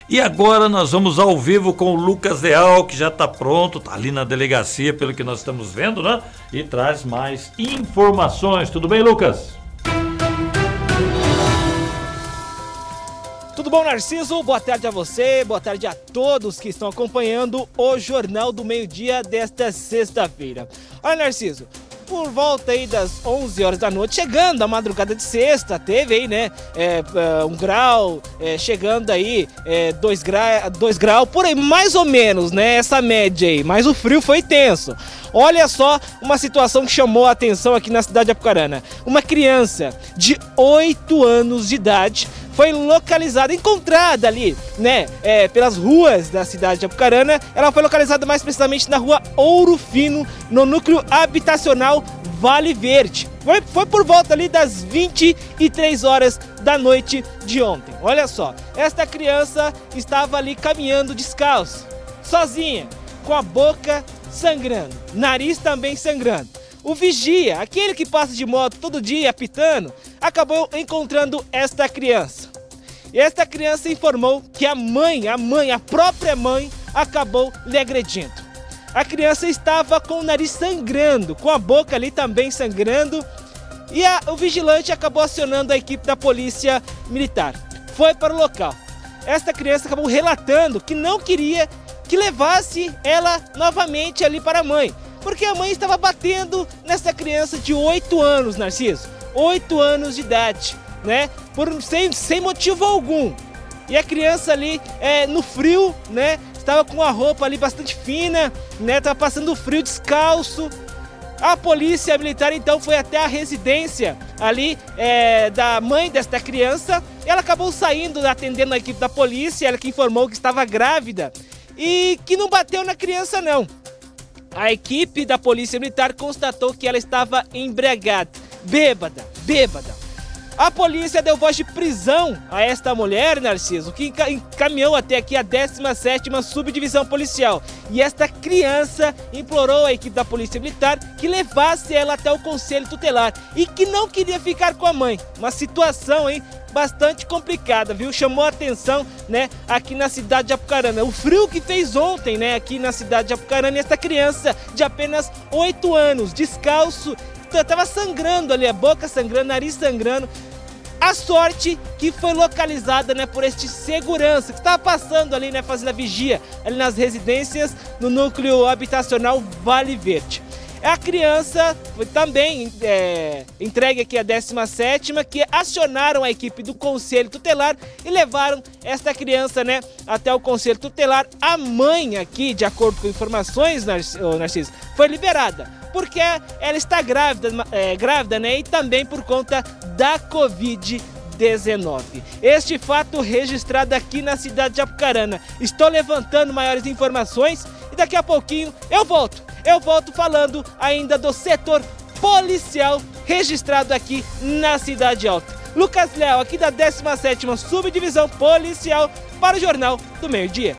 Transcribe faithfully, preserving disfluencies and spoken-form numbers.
E agora nós vamos ao vivo com o Lucas Leal, que já está pronto, está ali na delegacia, pelo que nós estamos vendo, né? E traz mais informações. Tudo bem, Lucas? Tudo bom, Narciso? Boa tarde a você, boa tarde a todos que estão acompanhando o Jornal do Meio-Dia desta sexta-feira. Olha, Narciso, por volta aí das onze horas da noite, chegando a madrugada de sexta, teve aí, né, é, um grau, é, chegando aí, é, dois, gra, dois graus, por aí, mais ou menos, né, essa média aí, mas o frio foi tenso. Olha só uma situação que chamou a atenção aqui na cidade de Apucarana. Uma criança de oito anos de idade foi localizada, encontrada ali, né, é, pelas ruas da cidade de Apucarana. Ela foi localizada mais precisamente na rua Ouro Fino, no núcleo habitacional Vale Verde. Foi, foi por volta ali das vinte e três horas da noite de ontem. Olha só, esta criança estava ali caminhando descalço, sozinha, com a boca sangrando, nariz também sangrando. O vigia, aquele que passa de moto todo dia apitando, acabou encontrando esta criança. E esta criança informou que a mãe, a mãe, a própria mãe, acabou lhe agredindo. A criança estava com o nariz sangrando, com a boca ali também sangrando, e a, o vigilante acabou acionando a equipe da polícia militar. Foi para o local. Esta criança acabou relatando que não queria que levasse ela novamente ali para a mãe, porque a mãe estava batendo nessa criança de oito anos, Narciso. oito anos de idade, né? Por, sem, sem motivo algum. E a criança ali, é, no frio, né? Estava com a roupa ali bastante fina, né? Estava passando frio descalço. A polícia militar então foi até a residência ali é, da mãe desta criança. Ela acabou saindo, atendendo a equipe da polícia, ela que informou que estava grávida e que não bateu na criança não. A equipe da polícia militar constatou que ela estava embriagada, bêbada, bêbada. A polícia deu voz de prisão a esta mulher, Narciso, que encaminhou até aqui a décima sétima Subdivisão Policial. E esta criança implorou à equipe da polícia militar que levasse ela até o conselho tutelar e que não queria ficar com a mãe. Uma situação, hein, bastante complicada, viu? Chamou a atenção, né, aqui na cidade de Apucarana. O frio que fez ontem, né, aqui na cidade de Apucarana, e esta criança de apenas oito anos, descalço, estava sangrando ali, a boca sangrando, nariz sangrando. A sorte que foi localizada, né, por este segurança que estava passando ali, né, fazendo a vigia ali nas residências no núcleo habitacional Vale Verde. A criança foi também é, entregue aqui a décima sétima, que acionaram a equipe do Conselho Tutelar e levaram esta criança, né, até o Conselho Tutelar. A mãe aqui, de acordo com informações, Narciso, foi liberada, porque ela está grávida, é, grávida, né, e também por conta da covid dezenove. Este fato registrado aqui na cidade de Apucarana. Estou levantando maiores informações e daqui a pouquinho eu volto. Eu volto falando ainda do setor policial registrado aqui na Cidade Alta. Lucas Leal, aqui da décima sétima Subdivisão Policial, para o Jornal do Meio-Dia.